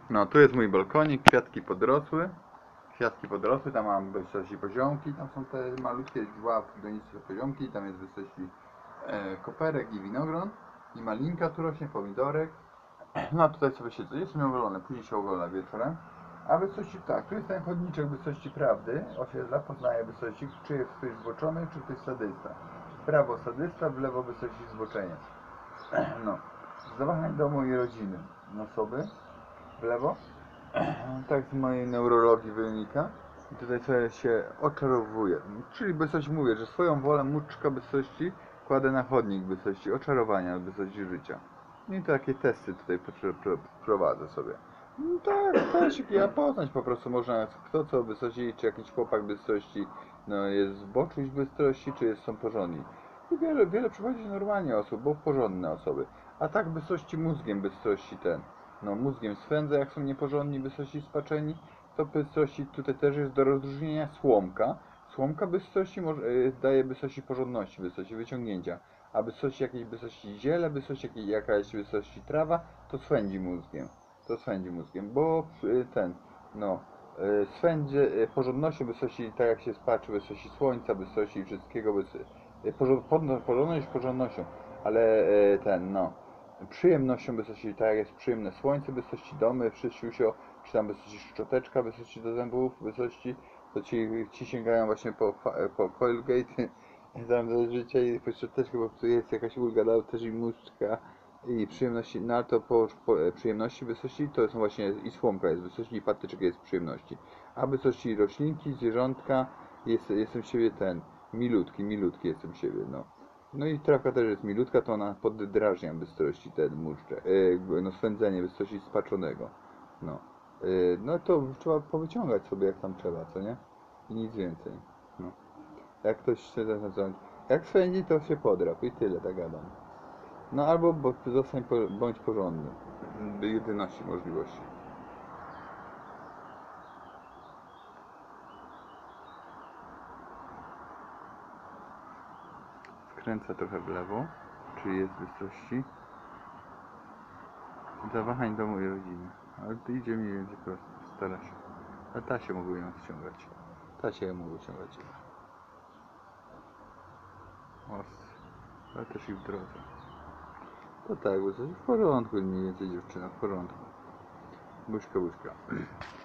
No, tu jest mój balkonik, kwiatki podrosły, tam mam wysokości poziomki, tam są te malutkie donice poziomki, tam jest wysokości koperek i winogron, i malinka tu rośnie, pomidorek. No a tutaj sobie siedzę, jest ogolone, później się ogolę wieczorem. A wysokości tak, tu jest ten chodniczek wysokości prawdy, osiedla, poznaje wysokości, czy jest ktoś zboczony, czy ktoś sadysta. W prawo sadysta, w lewo wysokości zboczeniec. No, z zawahań domu i rodziny osoby, w lewo, tak z mojej neurologii wynika. I tutaj sobie się oczarowuje. Czyli wysokość mówię, że swoją wolę muczka wysokości kładę na chodnik wysokości oczarowania, wysokości życia. I takie testy tutaj prowadzę sobie. No tak, to się ja poznać po prostu można, kto co wysokości, czy jakiś chłopak wysokości no, jest zboczuś bystrości, czy są porządni. I wiele przychodzi normalnie osób, bo porządne osoby. A tak wysokości mózgiem bystrości no mózgiem swędza, jak są nieporządni, wysokości spaczeni, to bystrości tutaj też jest do rozróżnienia słomka. Słomka bystrości daje wysokości porządności, wysokości wyciągnięcia, a wysokości jakiejś wysokości ziele, wysokości jakaś wysokości trawa, to swędzi mózgiem. To swędzi mózgiem, bo no, swędzi porządnością wysokości, tak jak się spaczy, wysokości słońca, wysokości wszystkiego, porządność porządnością, ale przyjemnością wysokości, tak jak jest przyjemne słońce, wysokości domy, wszyściusio, czy tam wysokości szczoteczka, wysokości do zębów, wysokości, to ci sięgają właśnie po Colgate, tam do życia i po szczoteczkę, bo tu jest jakaś ulga, dał też i muszczka i przyjemności, no ale to przyjemności wysokości to są właśnie i słomka jest wysokości i patyczek jest przyjemności, a wysokości roślinki, zwierzątka, jestem siebie milutki jestem siebie, no. No i trawka też jest milutka, to ona poddrażnia bystrości ten muszcze, no swędzenie bystrości spaczonego, no. No to trzeba powyciągać sobie jak tam trzeba, co nie? I nic więcej, no. Jak ktoś chce zacząć, jak swędzi to się podrap i tyle, tak gadam. No albo bądź porządny, jedyności możliwości. Skręca trochę w lewo, czyli jest bystrości. Zawahań domu i rodziny. Ale to idzie mniej więcej prosto, stara się. A ta się mogły ją ściągać. Ta się mogły ściągać. Ostry. Ale też i w drodze. To tak, bo coś w porządku mniej więcej dziewczyna, w porządku. Buźka.